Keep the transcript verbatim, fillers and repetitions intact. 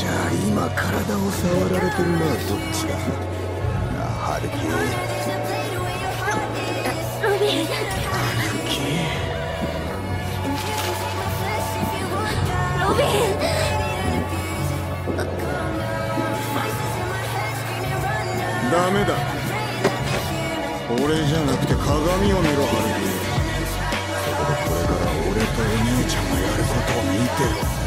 じゃあ今体を触られてるのはどっちだ。なあハルキ。 ロビン。 ハルキ。 ロビン。 ダメだ。俺じゃなくて鏡を見ろハルキ。そこでこれから俺とお姉ちゃんがやることを見てろ。